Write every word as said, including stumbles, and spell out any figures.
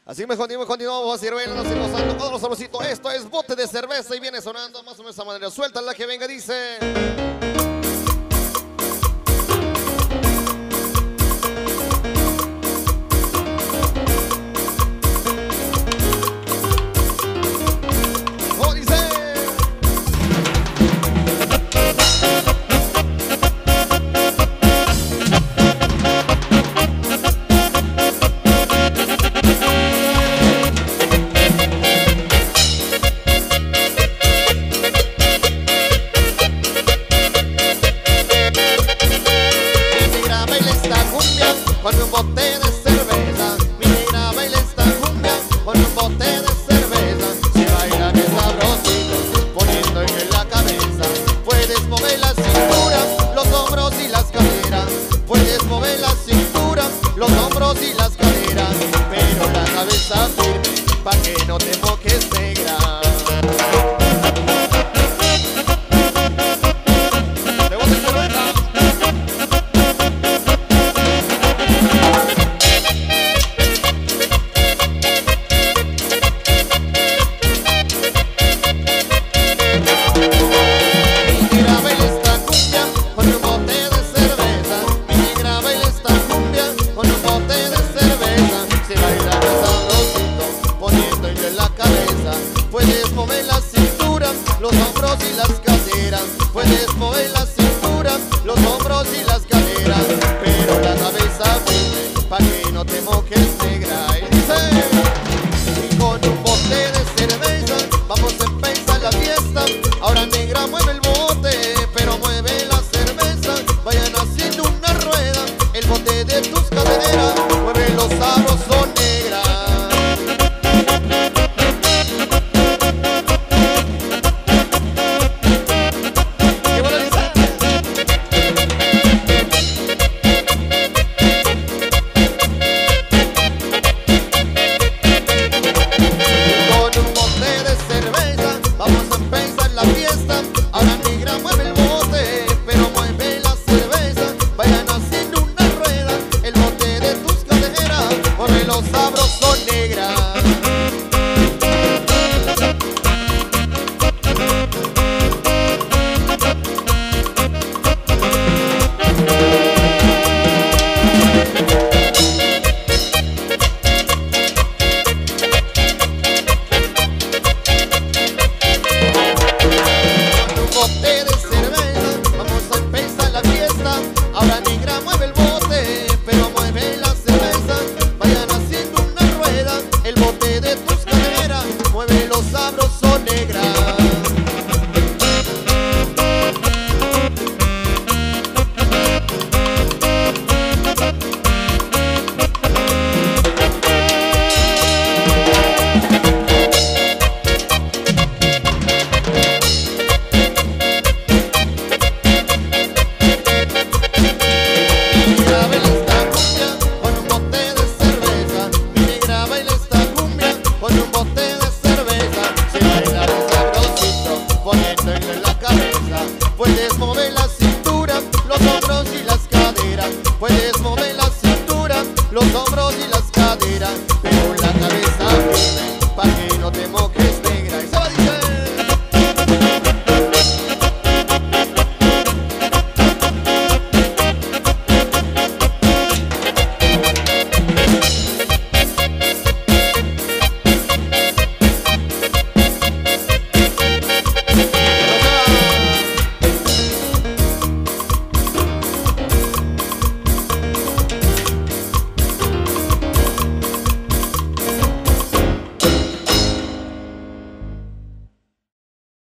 Así que continuamos, continuamos, vamos a ir bailando, así gozando todos los sabrositos. Esto es Bote de Cerveza y viene sonando más o menos de esa manera. Suelta la que venga, dice. Con un bote de cerveza, mira, baila esta cumbia. Con un bote de cerveza, se baila que sabrosito, poniendo en la cabeza. Puedes mover la cintura, los hombros y las caderas. Puedes mover la cintura, los hombros y las caderas. Pero la cabeza firme, pa' que no te mojes negra. Puedes mover la cintura, los hombros y las caderas. Puedes mover la cintura, los hombros y las caderas. Pero la cabeza firme, pa' que no te mojes negra. Y dice, y con un bote de cerveza vamos a empezar la fiesta. Ahora negra mueve el bote, pero mueve la cerveza. Vayan haciendo una rueda, el bote de tus caderas. Mueve los sabrosos, negra. Ahora negra mueve el bote, pero mueve la cerveza. Vayan haciendo una rueda, el bote de tus caderas. Mueve los sabrosos.